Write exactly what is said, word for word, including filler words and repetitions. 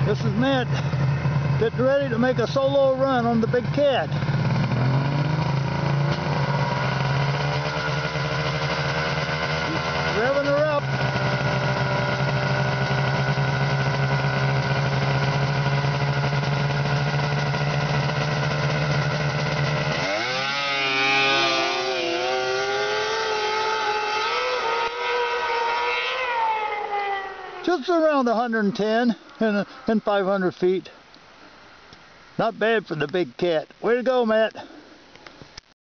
This is Matt getting ready to make a solo run on the big cat. He's revving her up. Just around one hundred ten and, and five hundred feet. Not bad for the big cat. Way to go, Matt.